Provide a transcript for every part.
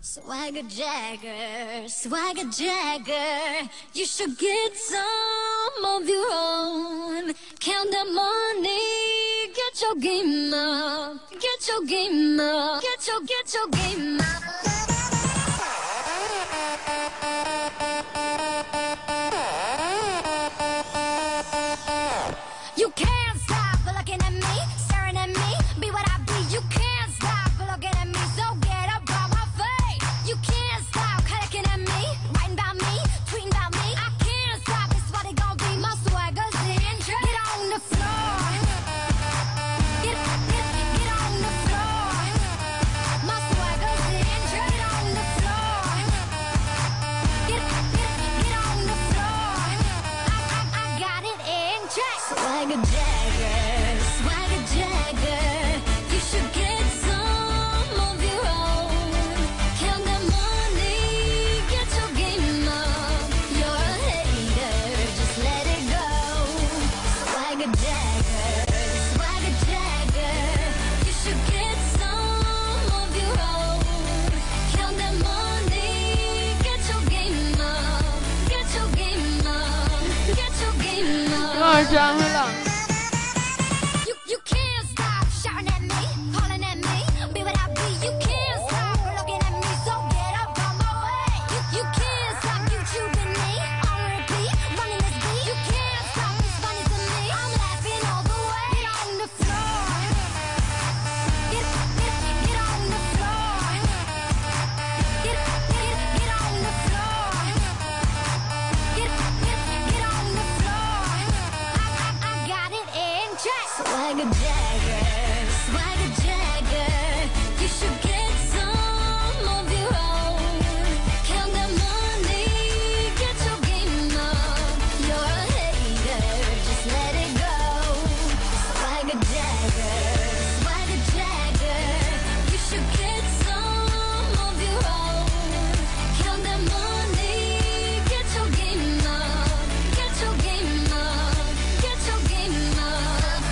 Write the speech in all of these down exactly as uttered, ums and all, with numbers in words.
Swagger Jagger, Swagger Jagger, you should get some of your own. Count the money, get your game up, get your game up, get your, get your game up. You can't stop looking at me, staring at me, be what I be. You can't stop looking at me, so get up on my face. You can't stop looking at me, writing about me, tweeting about me. I can't stop, it's what it gon' be. My swagger's in. Get on the floor. Get, get, get on the floor. My swagger's in. Get on the floor. Get, get, get on the floor. I, I, I got it in check. Swagger Jagger, Swagger Jagger, you should get some of your own. Count the money, get your game up. You're a hater, just let it go. Swagger Jagger, Swagger Jagger, you should get some of your own. Count the money, get your game up, get your game up, get your game up. 二张黑了。 You, you can't stop shouting at me, calling at me, be what I be. You can't stop looking at me, so get up on my way. You, you can't stop YouTubing me, on repeat, running this beat. You can't stop, it's funny to me, I'm laughing all the way. Get on the floor. Get, get, get on the floor. Get, get, get on the floor. Get, get, get on the floor. I, I, I got it in check. Swagger Jagger, Swagger Jagger, you should get some of your own. Count the money, get your game up. You're a hater, just let it go. Swagger Jagger, Swagger Jagger, you should get some of your own. Count the money, get your game up, get your game up, get your game up.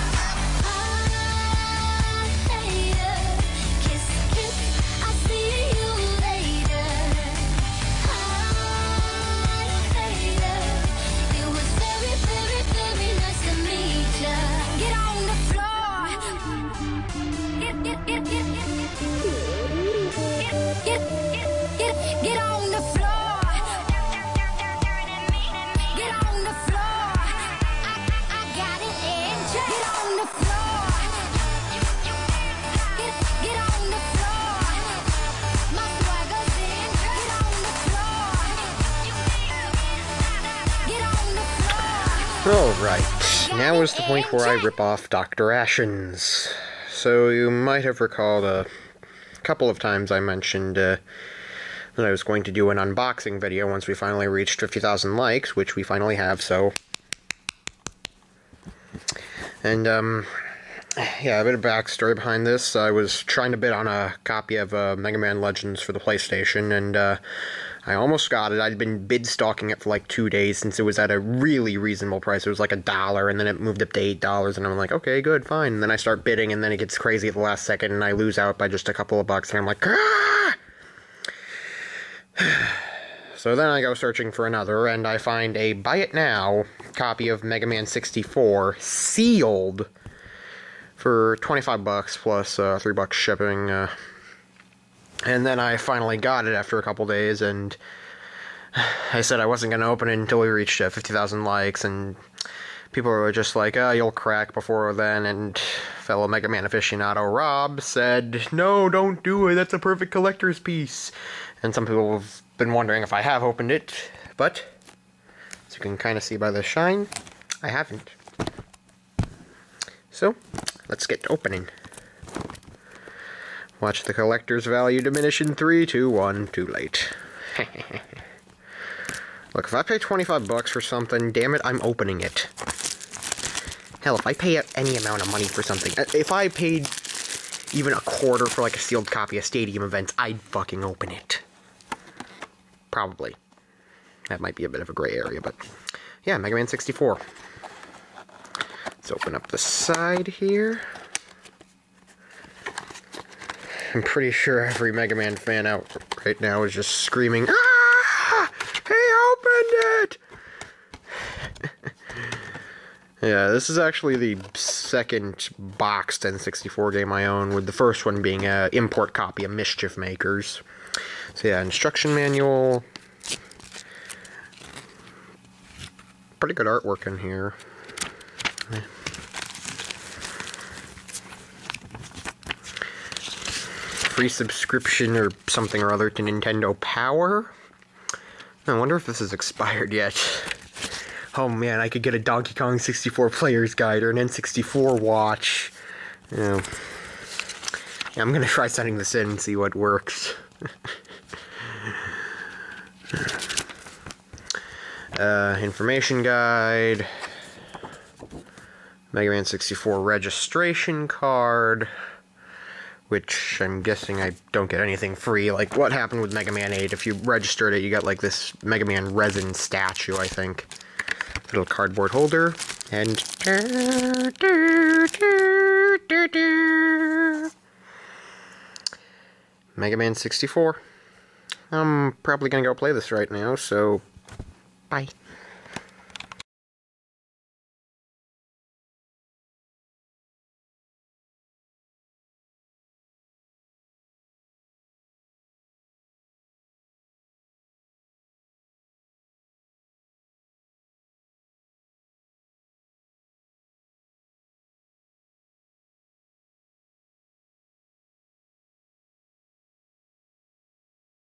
I hate it. Kiss, kiss, I'll see you later. I hate it. It was very, very, very nice to meet ya. Get on the floor. Get, get, get, get, get, get, get, get, get on the floor. Get on the floor. I, I, I got it in check. Get on the floor. Get, get on the floor. My swagger's in. Get on the floor. Get on the floor. Alright, now is the point where I rip off Doctor Ashens. So you might have recalled a couple of times I mentioned uh, that I was going to do an unboxing video once we finally reached fifty thousand likes, which we finally have, so... And, um... yeah, a bit of backstory behind this. I was trying to bid on a copy of uh, Mega Man Legends for the PlayStation, and uh, I almost got it. I'd been bid stalking it for like two days since it was at a really reasonable price. It was like a dollar, and then it moved up to eight dollars, and I'm like, okay, good, fine. And then I start bidding, and then it gets crazy at the last second, and I lose out by just a couple of bucks, and I'm like, ah! So then I go searching for another, and I find a buy it now copy of Mega Man sixty-four, sealed, for twenty-five bucks plus uh, three bucks shipping. Uh, and then I finally got it after a couple days, and I said I wasn't going to open it until we reached uh, fifty thousand likes, and people were just like, oh, you'll crack before then, and fellow Mega Man aficionado Rob said, no, don't do it, that's a perfect collector's piece. And some people have been wondering if I have opened it, but, as you can kind of see by the shine, I haven't. So, let's get to opening. Watch the collector's value diminish in three, two, one, too late. Look, if I pay twenty-five bucks for something, damn it, I'm opening it. Hell, if I pay any amount of money for something, if I paid even a quarter for like a sealed copy of Stadium Events, I'd fucking open it. Probably. That might be a bit of a gray area, but yeah, Mega Man sixty-four. Let's open up the side here. I'm pretty sure every Mega Man fan out right now is just screaming, "Ah! He opened it!" Yeah, this is actually the second boxed N sixty-four game I own, with the first one being an import copy of Mischief Makers. So yeah, instruction manual. Pretty good artwork in here. Free subscription or something or other to Nintendo Power. I wonder if this is expired yet. Oh man, I could get a Donkey Kong sixty-four player's guide or an N sixty-four watch. Yeah. Yeah, I'm gonna try sending this in and see what works. uh, information guide. Mega Man sixty-four registration card. Which I'm guessing I don't get anything free. Like, what happened with Mega Man eight? If you registered it, you got like this Mega Man resin statue, I think. Little cardboard holder. And... Mega Man sixty-four. I'm probably gonna go play this right now, so... Bye.